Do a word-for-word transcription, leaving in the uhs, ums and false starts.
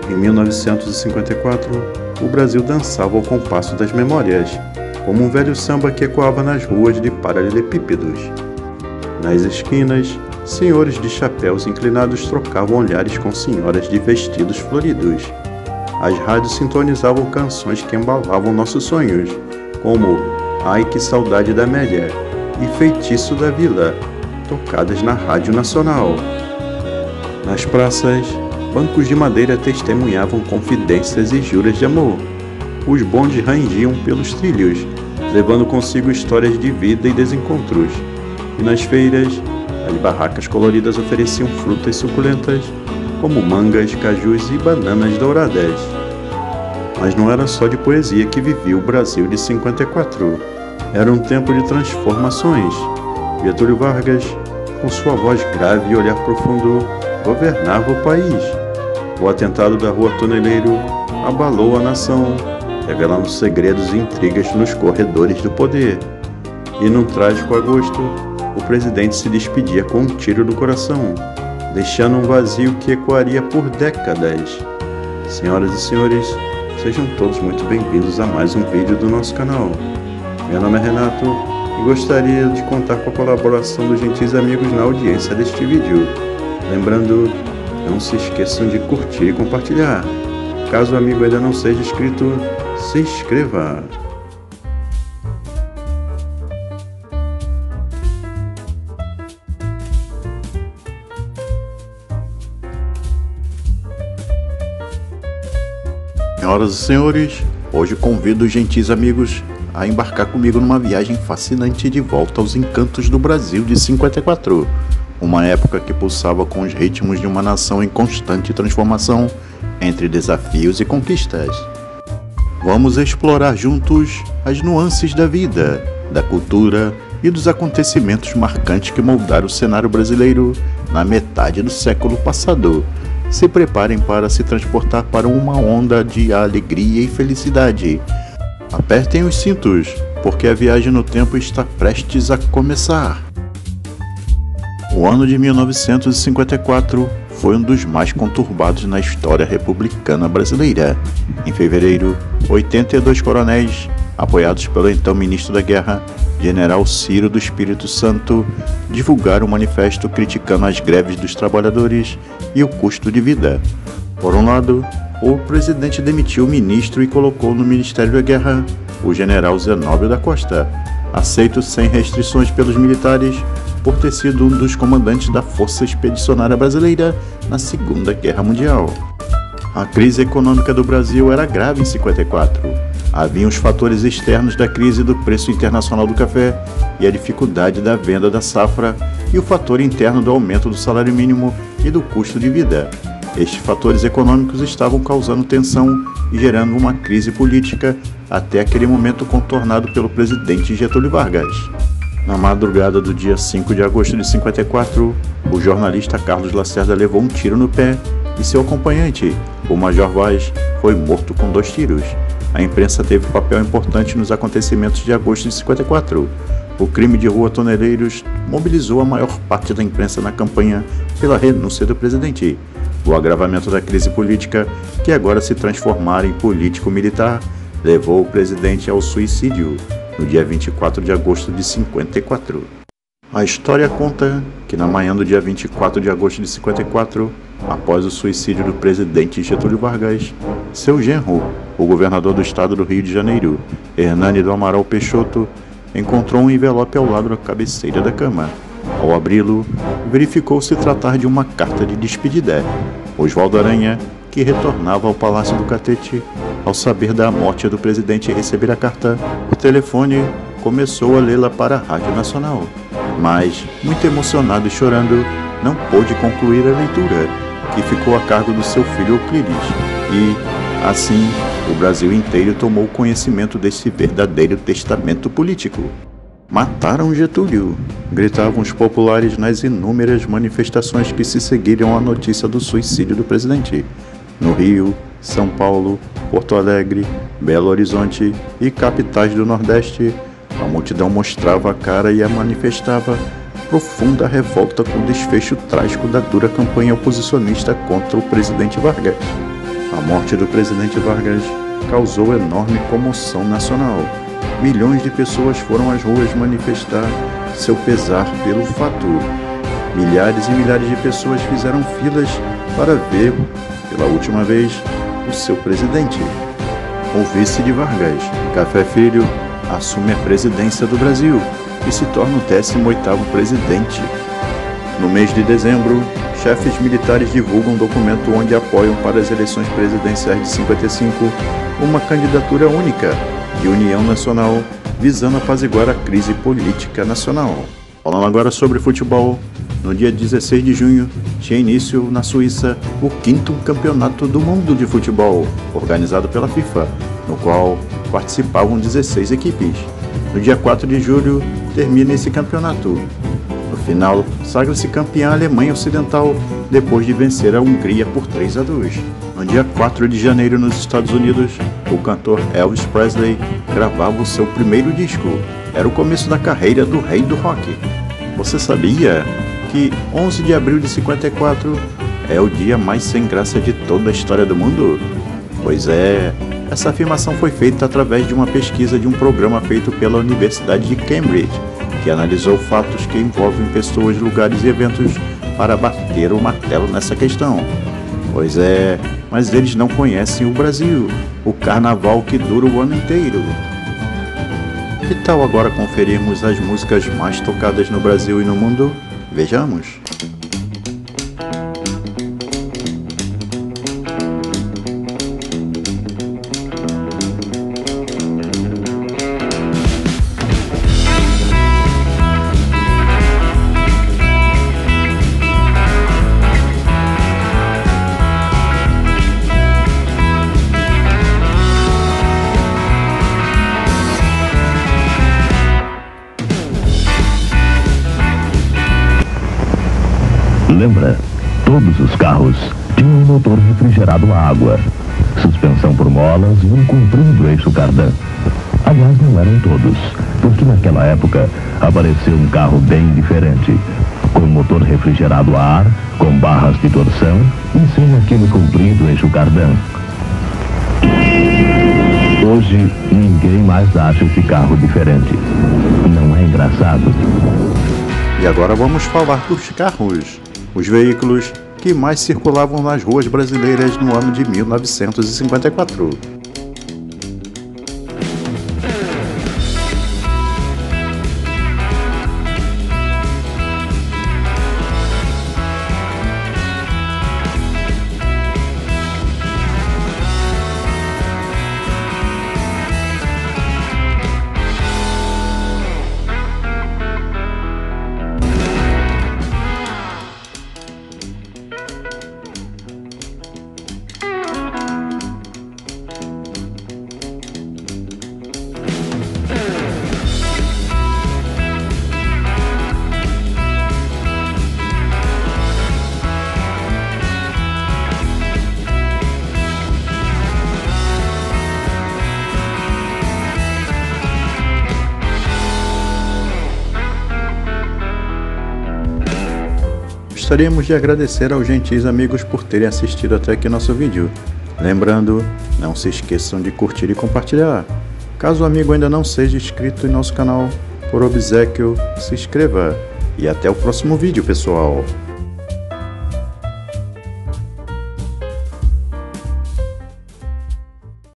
Em mil novecentos e cinquenta e quatro, o Brasil dançava ao compasso das memórias, como um velho samba que ecoava nas ruas de paralelepípedos. Nas esquinas, senhores de chapéus inclinados trocavam olhares com senhoras de vestidos floridos. As rádios sintonizavam canções que embalavam nossos sonhos, como Ai Que Saudade da Amélia e Feitiço da Vila, tocadas na Rádio Nacional. Nas praças, bancos de madeira testemunhavam confidências e juras de amor. Os bondes rangiam pelos trilhos, levando consigo histórias de vida e desencontros. E nas feiras, as barracas coloridas ofereciam frutas suculentas, como mangas, cajus e bananas douradas. Mas não era só de poesia que vivia o Brasil de cinquenta e quatro. Era um tempo de transformações. Getúlio Vargas, com sua voz grave e olhar profundo, governava o país. O atentado da Rua Toneleiro abalou a nação, revelando segredos e intrigas nos corredores do poder. E num trágico agosto, o presidente se despedia com um tiro no coração, deixando um vazio que ecoaria por décadas. Senhoras e senhores, sejam todos muito bem-vindos a mais um vídeo do nosso canal. Meu nome é Renato e gostaria de contar com a colaboração dos gentis amigos na audiência deste vídeo. Lembrando, não se esqueçam de curtir e compartilhar. Caso o amigo ainda não seja inscrito, se inscreva. Senhoras e senhores, hoje convido os gentis amigos a embarcar comigo numa viagem fascinante de volta aos encantos do Brasil de cinquenta e quatro, uma época que pulsava com os ritmos de uma nação em constante transformação entre desafios e conquistas. Vamos explorar juntos as nuances da vida, da cultura e dos acontecimentos marcantes que moldaram o cenário brasileiro na metade do século passado. Se preparem para se transportar para uma onda de alegria e felicidade. Apertem os cintos, porque a viagem no tempo está prestes a começar. O ano de mil novecentos e cinquenta e quatro foi um dos mais conturbados na história republicana brasileira. Em fevereiro, oitenta e dois coronéis, apoiados pelo então ministro da Guerra, General Ciro do Espírito Santo, divulgaram um manifesto criticando as greves dos trabalhadores e o custo de vida. Por um lado, o presidente demitiu o ministro e colocou no Ministério da Guerra o general Zenóbio da Costa, aceito sem restrições pelos militares por ter sido um dos comandantes da Força Expedicionária Brasileira na Segunda Guerra Mundial. A crise econômica do Brasil era grave em cinquenta e quatro. Havia os fatores externos da crise do preço internacional do café e a dificuldade da venda da safra e o fator interno do aumento do salário mínimo e do custo de vida. Estes fatores econômicos estavam causando tensão e gerando uma crise política até aquele momento contornado pelo presidente Getúlio Vargas. Na madrugada do dia cinco de agosto de cinquenta e quatro, o jornalista Carlos Lacerda levou um tiro no pé e seu acompanhante, o Major Vaz, foi morto com dois tiros. A imprensa teve papel importante nos acontecimentos de agosto de cinquenta e quatro. O crime de Rua Toneleiros mobilizou a maior parte da imprensa na campanha pela renúncia do presidente. O agravamento da crise política, que agora se transformara em político-militar, levou o presidente ao suicídio no dia vinte e quatro de agosto de cinquenta e quatro. A história conta que na manhã do dia vinte e quatro de agosto de cinquenta e quatro, após o suicídio do presidente Getúlio Vargas, seu genro, o governador do estado do Rio de Janeiro, Hernani do Amaral Peixoto, encontrou um envelope ao lado da cabeceira da cama. Ao abri-lo, verificou se tratar de uma carta de despedida. Oswaldo Aranha, que retornava ao Palácio do Catete, ao saber da morte do presidente e receber a carta por telefone, começou a lê-la para a Rádio Nacional. Mas, muito emocionado e chorando, não pôde concluir a leitura, que ficou a cargo do seu filho Euclides. E, assim, o Brasil inteiro tomou conhecimento desse verdadeiro testamento político. Mataram Getúlio! Gritavam os populares nas inúmeras manifestações que se seguiram à notícia do suicídio do presidente. No Rio, São Paulo, Porto Alegre, Belo Horizonte e capitais do Nordeste, a multidão mostrava a cara e a manifestava profunda revolta com o desfecho trágico da dura campanha oposicionista contra o presidente Vargas. A morte do presidente Vargas causou enorme comoção nacional. Milhões de pessoas foram às ruas manifestar seu pesar pelo fato. Milhares e milhares de pessoas fizeram filas para ver, pela última vez, o seu presidente. O vice de Vargas, Café Filho, assume a presidência do Brasil e se torna o décimo oitavo presidente. No mês de dezembro, chefes militares divulgam um documento onde apoiam para as eleições presidenciais de cinquenta e cinco uma candidatura única de união nacional visando apaziguar a crise política nacional. Falando agora sobre futebol, no dia dezesseis de junho tinha início na Suíça o quinto campeonato do mundo de futebol, organizado pela FIFA, no qual participavam dezesseis equipes. No dia quatro de julho termina esse campeonato. No final, sagra-se campeã a Alemanha Ocidental, depois de vencer a Hungria por três a dois. No dia quatro de janeiro, nos Estados Unidos, o cantor Elvis Presley gravava o seu primeiro disco. Era o começo da carreira do rei do rock. Você sabia que onze de abril de cinquenta e quatro é o dia mais sem graça de toda a história do mundo? Pois é, essa afirmação foi feita através de uma pesquisa de um programa feito pela Universidade de Cambridge, que analisou fatos que envolvem pessoas, lugares e eventos para bater o martelo nessa questão. Pois é, mas eles não conhecem o Brasil, o carnaval que dura o ano inteiro. Que tal agora conferirmos as músicas mais tocadas no Brasil e no mundo? Vejamos! Lembra? Todos os carros tinham um motor refrigerado a água, suspensão por molas e um comprido eixo cardan. Aliás, não eram todos, porque naquela época apareceu um carro bem diferente, com motor refrigerado a ar, com barras de torção e sem aquele comprido eixo cardan. Hoje, ninguém mais acha esse carro diferente. Não é engraçado? E agora vamos falar dos carros. Os veículos que mais circulavam nas ruas brasileiras no ano de mil novecentos e cinquenta e quatro. Gostaríamos de agradecer aos gentis amigos por terem assistido até aqui nosso vídeo. Lembrando, não se esqueçam de curtir e compartilhar. Caso o amigo ainda não seja inscrito em nosso canal, por obséquio, se inscreva. E até o próximo vídeo, pessoal!